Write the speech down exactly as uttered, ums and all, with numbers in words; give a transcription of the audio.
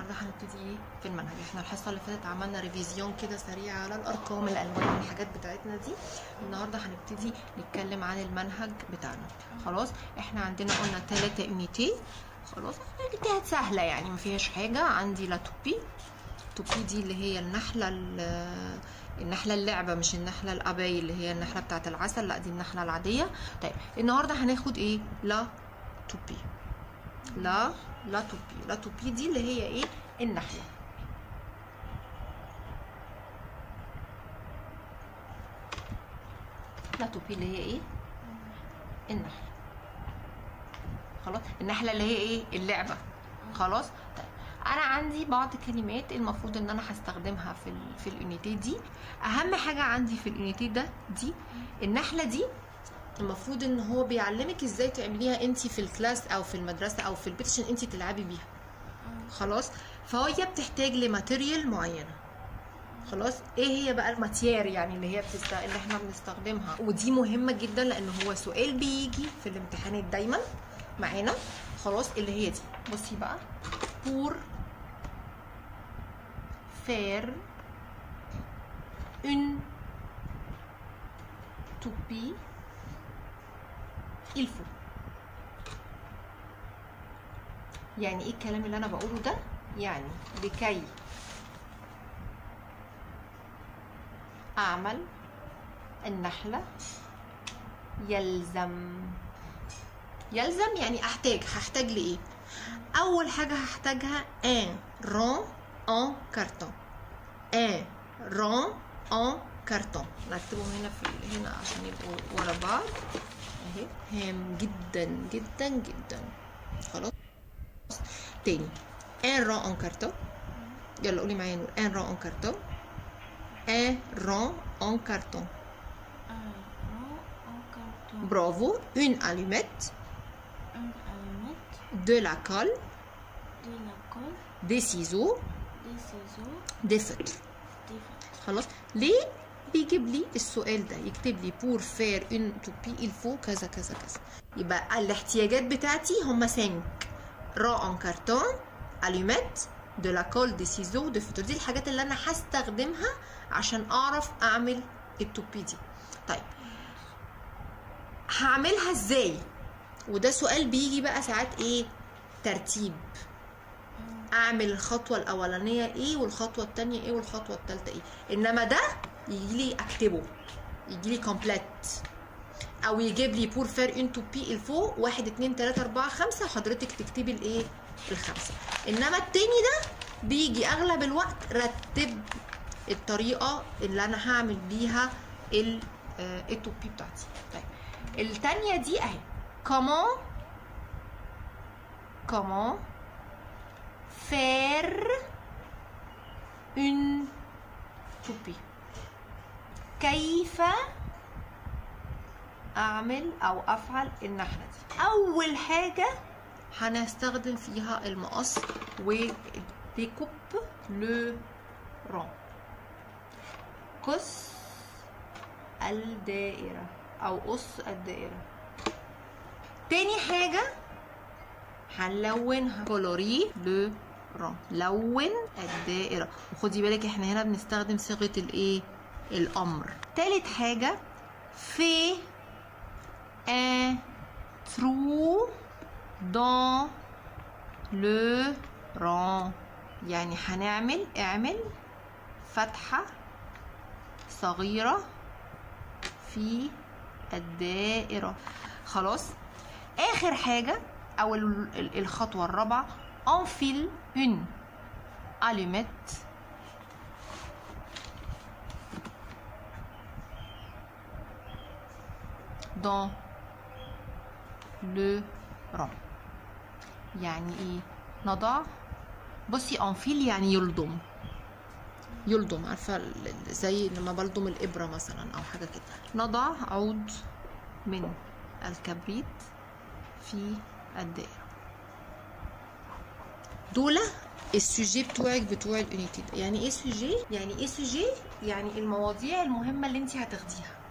النهارده هنبتدي ايه في المنهج. احنا الحصه اللي فاتت عملنا ريفيزيون كده سريع على الارقام الالوان الحاجات بتاعتنا دي. النهارده هنبتدي نتكلم عن المنهج بتاعنا. خلاص احنا عندنا قلنا ثلاثة يونيتي. خلاص اليونيتيات سهله يعني ما فيهاش حاجه. عندي لا توبي، توبي دي اللي هي النحله النحله اللعبه، مش النحله الاباي اللي هي النحله بتاعه العسل، لا دي النحله العاديه. طيب النهارده هناخد ايه؟ لا توبي. لا لا توبي لا توبي دي اللي هي ايه؟ النحله. لا توبي اللي هي ايه؟ النحله. خلاص النحله اللي هي ايه؟ اللعبه. خلاص طيب انا عندي بعض كلمات المفروض ان انا هستخدمها في ال في اليونيتي دي. اهم حاجه عندي في اليونيتي ده دي النحله دي، المفروض ان هو بيعلمك ازاي تعمليها انت في الكلاس او في المدرسه او في البيت عشان انت تلعبي بيها. خلاص فهي بتحتاج لماتيريال معينه. خلاص ايه هي بقى الماتير يعني اللي هي بتست... اللي احنا بنستخدمها، ودي مهمه جدا لان هو سؤال بيجي في الامتحانات دايما معانا. خلاص اللي هي دي بصي بقى، pour faire une toupie il faut. يعني ايه الكلام اللي انا بقوله ده؟ يعني لكي اعمل النحله يلزم. يلزم يعني احتاج. هحتاج لايه؟ اول حاجه هحتاجها ان رون ان كارتون. ان رون ان كارتون نكتبهم هنا في هنا عشان يبقوا ورا بعض اهي. هام جدا جدا جدا. خلاص تاني ان رون ان كارتون. يلا قولي معايا نور. ان رون ان كارتون. ان رون ان كارتون. برافو. une allumette. de la colle, de la colle, des ciseaux, des ciseaux, des feutres. خلاص ليه بيجيب لي السؤال ده؟ يكتب لي pour faire une toupie il faut كذا كذا كذا. يبقى الاحتياجات بتاعتي هما سانك را ان كارتون، allumette, de la colle, des ciseaux, des feutres. دي الحاجات اللي انا هستخدمها عشان اعرف اعمل التوبي دي. طيب هعملها ازاي؟ وده سؤال بيجي بقى ساعات ايه؟ ترتيب. اعمل الخطوه الاولانيه ايه والخطوه الثانيه ايه والخطوه الثالثه ايه. انما ده يجي لي اكتبه، يجي لي كومبليت، او يجيب لي بور فير اون توبي الفو واحد اتنين تلاته اربعه خمسه وحضرتك تكتبي الايه؟ الخمسه. انما التاني ده بيجي اغلب الوقت رتب الطريقه اللي انا هعمل بيها التوبي بتاعتي. طيب الثانيه دي اهي. Comment comment faire une toupie. كيف أعمل أو أفعل النحلة دي؟ أول حاجة هنستخدم فيها المقص وديكوب لو رون. قص الدائرة أو قص الدائرة. تاني حاجة هنلونها كولوري لو رون، لون الدائرة. وخدي بالك احنا هنا بنستخدم صيغة الايه؟ الأمر. تالت حاجة في ان ترو دون لو رون، يعني هنعمل اعمل فتحة صغيرة في الدائرة. خلاص اخر حاجه او الخطوه الرابعه enfile une allumette dans le rond. يعني ايه؟ نضع، بصي enfile يعني يلضم. يلضم عارفه زي لما بلضم الابره مثلا او حاجه كده. نضع عود من الكبريت في الدائرة. دول السوجي بتوعك بتوع اليونيتي ده. يعني ايه سوجي؟ يعني ايه سوجي؟ يعني المواضيع المهمة اللي انت هتاخديها.